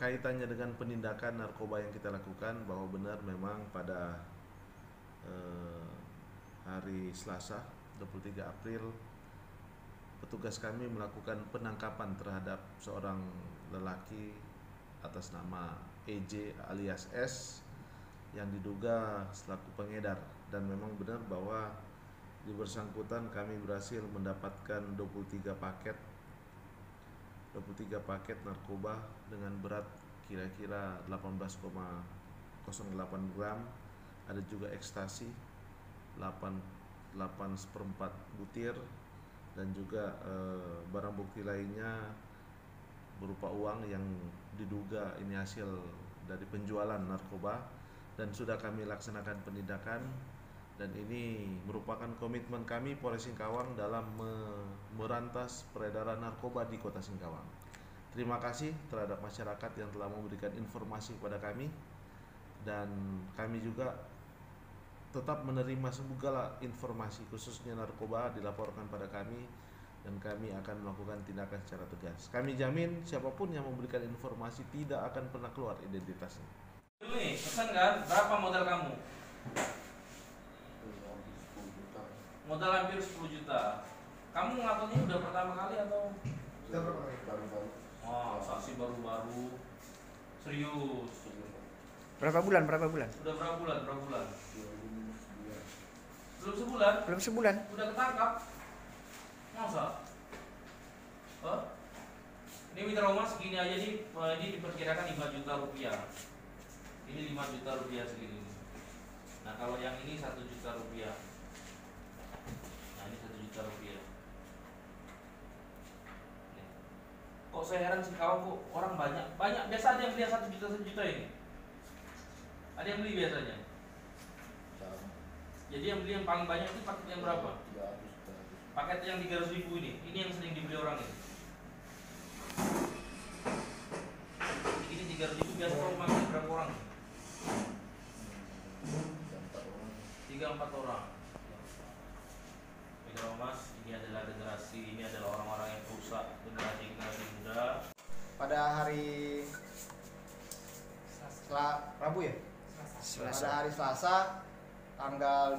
kaitannya dengan penindakan narkoba yang kita lakukan, bahwa benar memang pada hari Selasa 23 April petugas kami melakukan penangkapan terhadap seorang lelaki atas nama EJ alias S yang diduga selaku pengedar, dan memang benar bahwa di bersangkutan kami berhasil mendapatkan 23 paket narkoba dengan berat kira-kira 18,08 gram. Ada juga ekstasi 8,4 butir, dan juga barang bukti lainnya berupa uang yang diduga ini hasil dari penjualan narkoba, dan sudah kami laksanakan penindakan. Dan ini merupakan komitmen kami Polres Singkawang dalam merantas peredaran narkoba di Kota Singkawang. Terima kasih terhadap masyarakat yang telah memberikan informasi kepada kami, dan kami juga tetap menerima segala informasi khususnya narkoba dilaporkan pada kami, dan kami akan melakukan tindakan secara tegas. Kami jamin siapapun yang memberikan informasi tidak akan pernah keluar identitasnya. Nih, pesan kan? Berapa modal kamu? Modal hampir 10 juta. Kamu ngatur ini udah pertama kali atau? Sudah berapa kali? Baru-baru. Oh, saksi baru-baru. Serius. Berapa bulan? Udah berapa bulan? Belum sebulan? Belum sebulan. Udah ketangkap? Masa? Hah? Ini mitra rumah segini aja nih, ini diperkirakan 5 juta rupiah. Ini 5 juta rupiah segini. Nah kalau yang ini 1 juta rupiah. Nah ini 1 juta rupiah. Nih. Kok saya heran sih kawan, kok orang banyak. Biasa ada yang beli 1 juta ini. Ada yang beli biasanya. Jadi yang beli yang paling banyak itu paket yang berapa? 300. Paket yang 300.000 ini yang sering dibeli orang ini. Ini 300.000 biasa kalau makan berapa orang? 3-4 orang. Mitra Mas, ini adalah orang-orang yang rusak, generasi muda. Pada hari Rabu ya? Pada hari Selasa tanggal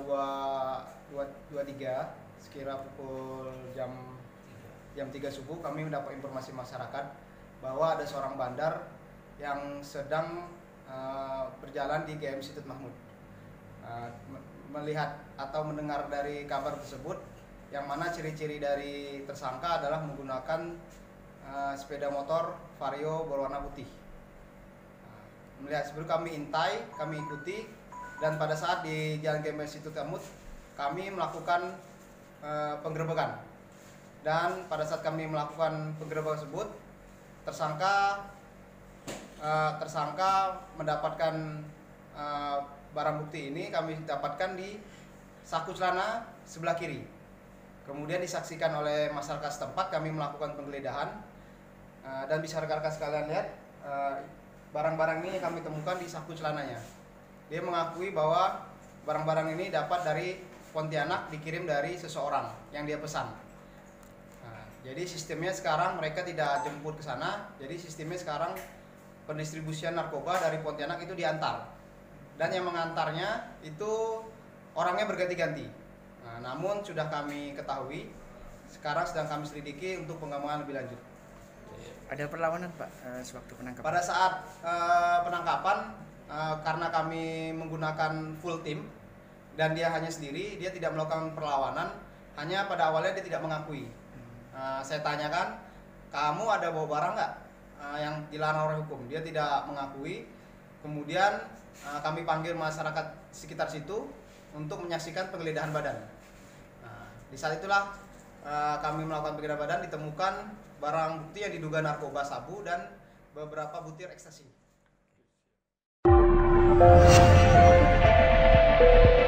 23 sekira pukul jam 3 subuh kami mendapat informasi masyarakat bahwa ada seorang bandar yang sedang berjalan di GM Situt Mahmud. Melihat atau mendengar dari kabar tersebut, yang mana ciri-ciri dari tersangka adalah menggunakan sepeda motor Vario berwarna putih. Melihat sebelum kami intai, kami ikuti, dan pada saat di Jalan GM Situt Mahmud kami melakukan penggerebekan. Dan pada saat kami melakukan penggerebekan tersebut, tersangka mendapatkan barang bukti ini kami dapatkan di saku celana sebelah kiri. Kemudian disaksikan oleh masyarakat setempat, kami melakukan penggeledahan, dan bisa rekan-rekan sekalian lihat barang-barang ini kami temukan di saku celananya. Dia mengakui bahwa barang-barang ini dapat dari Pontianak, dikirim dari seseorang yang dia pesan. Jadi sistemnya sekarang mereka tidak jemput ke sana. Jadi sistemnya sekarang pendistribusian narkoba dari Pontianak itu diantar, dan yang mengantarnya itu orangnya berganti-ganti. Namun sudah kami ketahui, sekarang sedang kami selidiki untuk pengembangan lebih lanjut. Ada perlawanan Pak sewaktu penangkapan? Pada saat penangkapan, karena kami menggunakan full team dan dia hanya sendiri, dia tidak melakukan perlawanan. Hanya pada awalnya dia tidak mengakui. Saya tanyakan, kamu ada bawa barang nggak yang dilarang oleh hukum? Dia tidak mengakui. Kemudian kami panggil masyarakat sekitar situ untuk menyaksikan penggeledahan badan. Di saat itulah kami melakukan penggeledahan badan, ditemukan barang bukti yang diduga narkoba sabu dan beberapa butir ekstasi.